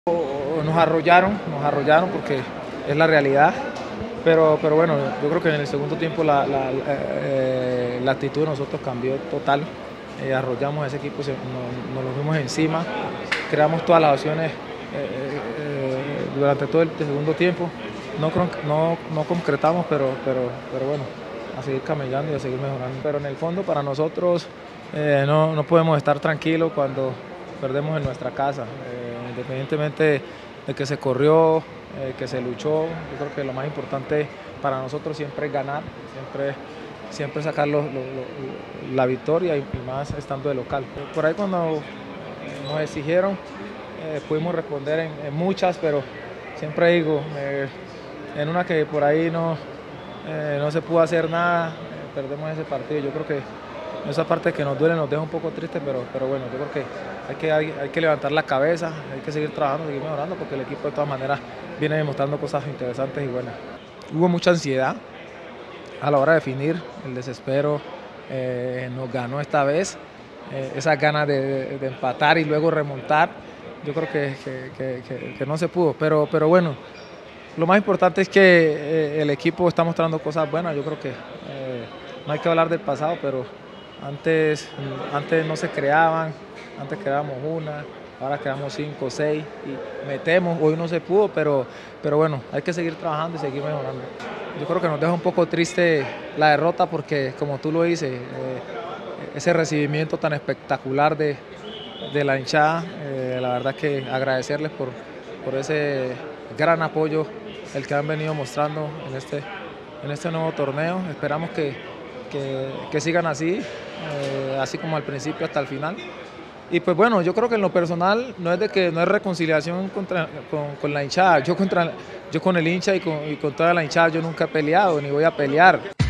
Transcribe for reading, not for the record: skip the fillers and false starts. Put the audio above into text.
Nos arrollaron porque es la realidad, pero bueno, yo creo que en el segundo tiempo la actitud de nosotros cambió total. Arrollamos a ese equipo, nos lo fuimos encima, creamos todas las opciones durante todo el segundo tiempo. No concretamos, pero bueno, a seguir camellando y a seguir mejorando. Pero en el fondo para nosotros no podemos estar tranquilos cuando perdemos en nuestra casa, independientemente de que se corrió, que se luchó. Yo creo que lo más importante para nosotros siempre es ganar, siempre sacar la victoria y más estando de local. Por ahí cuando nos exigieron pudimos responder en muchas, pero siempre digo, en una que por ahí no se pudo hacer nada, perdemos ese partido. Yo creo que esa parte que nos duele nos deja un poco tristes, pero bueno, yo creo que hay que levantar la cabeza, hay que seguir trabajando, seguir mejorando, porque el equipo de todas maneras viene demostrando cosas interesantes y buenas. Hubo mucha ansiedad a la hora de definir, el desespero nos ganó esta vez, esas ganas de empatar y luego remontar. Yo creo que no se pudo, pero bueno, lo más importante es que el equipo está mostrando cosas buenas. Yo creo que no hay que hablar del pasado, pero antes no se creaban, antes creábamos una, ahora creamos 5 o 6 y metemos. Hoy no se pudo, pero bueno, hay que seguir trabajando y seguir mejorando. Yo creo que nos deja un poco triste la derrota porque, como tú lo dices, ese recibimiento tan espectacular de la hinchada, la verdad que agradecerles por ese gran apoyo el que han venido mostrando en este nuevo torneo. Esperamos que sigan así, así como al principio hasta el final. Y pues bueno, yo creo que en lo personal no es reconciliación con la hinchada. Yo con el hincha y con toda la hinchada yo nunca he peleado ni voy a pelear.